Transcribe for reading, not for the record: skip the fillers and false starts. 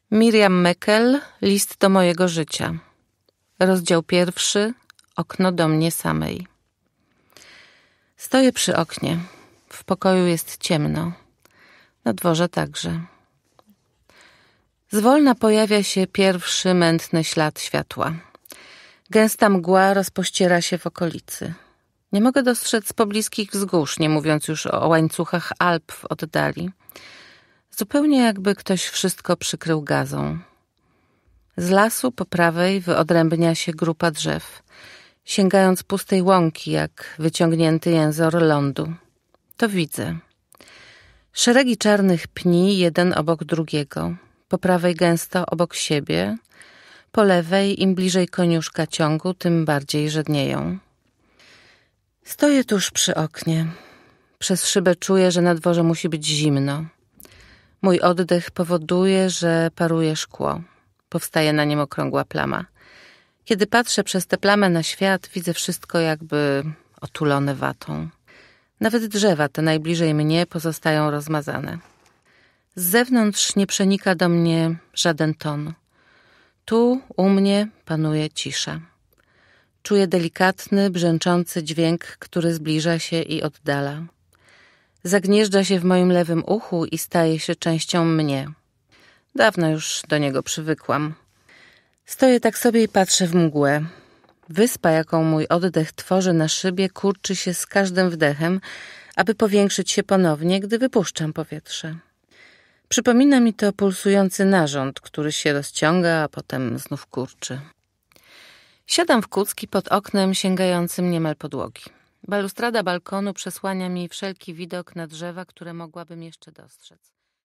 Miriam Meckel, List do mojego życia. Rozdział 1. Okno do mnie samej. Stoję przy oknie. W pokoju jest ciemno. Na dworze także. Zwolna pojawia się pierwszy mętny ślad światła. Gęsta mgła rozpościera się w okolicy. Nie mogę dostrzec pobliskich wzgórz, nie mówiąc już o łańcuchach Alp w oddali. Zupełnie jakby ktoś wszystko przykrył gazą. Z lasu po prawej wyodrębnia się grupa drzew, sięgając pustej łąki jak wyciągnięty jęzor lądu. To widzę. Szeregi czarnych pni jeden obok drugiego, po prawej gęsto obok siebie, po lewej im bliżej koniuszka ciągu, tym bardziej żednieją. Stoję tuż przy oknie. Przez szybę czuję, że na dworze musi być zimno. Mój oddech powoduje, że paruje szkło. Powstaje na nim okrągła plama. Kiedy patrzę przez tę plamę na świat, widzę wszystko jakby otulone watą. Nawet drzewa te najbliżej mnie pozostają rozmazane. Z zewnątrz nie przenika do mnie żaden ton. Tu, u mnie, panuje cisza. Czuję delikatny, brzęczący dźwięk, który zbliża się i oddala. Zagnieżdża się w moim lewym uchu i staje się częścią mnie. Dawno już do niego przywykłam. Stoję tak sobie i patrzę w mgłę. Wyspa, jaką mój oddech tworzy na szybie, kurczy się z każdym wdechem, aby powiększyć się ponownie, gdy wypuszczam powietrze. Przypomina mi to pulsujący narząd, który się rozciąga, a potem znów kurczy. Siadam w kucki pod oknem sięgającym niemal podłogi. Balustrada balkonu przesłania mi wszelki widok na drzewa, które mogłabym jeszcze dostrzec.